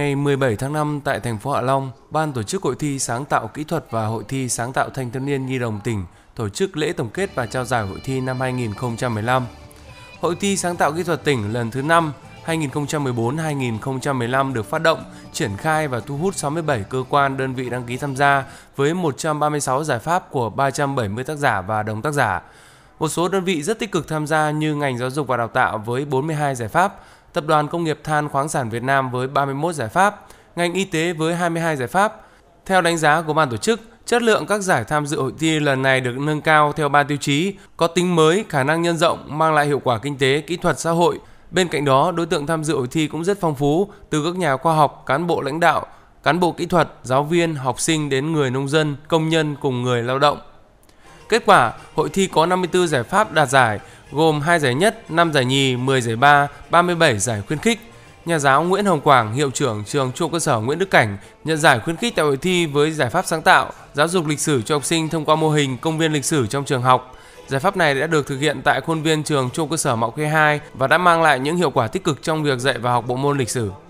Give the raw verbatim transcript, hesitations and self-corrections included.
Ngày mười bảy tháng năm tại thành phố Hạ Long, Ban tổ chức Hội thi Sáng tạo Kỹ thuật và Hội thi Sáng tạo Thanh thiếu niên Nhi đồng tỉnh tổ chức lễ tổng kết và trao giải hội thi năm hai nghìn không trăm mười lăm. Hội thi Sáng tạo Kỹ thuật tỉnh lần thứ năm hai nghìn không trăm mười bốn đến hai nghìn không trăm mười lăm được phát động, triển khai và thu hút sáu mươi bảy cơ quan đơn vị đăng ký tham gia với một trăm ba mươi sáu giải pháp của ba trăm bảy mươi tác giả và đồng tác giả. Một số đơn vị rất tích cực tham gia như ngành giáo dục và đào tạo với bốn mươi hai giải pháp, Tập đoàn Công nghiệp Than khoáng sản Việt Nam với ba mươi mốt giải pháp, ngành y tế với hai mươi hai giải pháp. Theo đánh giá của ban tổ chức, chất lượng các giải tham dự hội thi lần này được nâng cao theo ba tiêu chí: có tính mới, khả năng nhân rộng, mang lại hiệu quả kinh tế, kỹ thuật, xã hội. Bên cạnh đó, đối tượng tham dự hội thi cũng rất phong phú, từ các nhà khoa học, cán bộ lãnh đạo, cán bộ kỹ thuật, giáo viên, học sinh đến người nông dân, công nhân cùng người lao động. Kết quả, hội thi có năm mươi tư giải pháp đạt giải, gồm hai giải nhất, năm giải nhì, mười giải ba, ba mươi bảy giải khuyến khích. Nhà giáo Nguyễn Hồng Quảng, hiệu trưởng trường Trung học cơ sở Nguyễn Đức Cảnh, nhận giải khuyến khích tại hội thi với giải pháp sáng tạo, giáo dục lịch sử cho học sinh thông qua mô hình công viên lịch sử trong trường học. Giải pháp này đã được thực hiện tại khuôn viên trường Trung học cơ sở Mạo Khê hai và đã mang lại những hiệu quả tích cực trong việc dạy và học bộ môn lịch sử.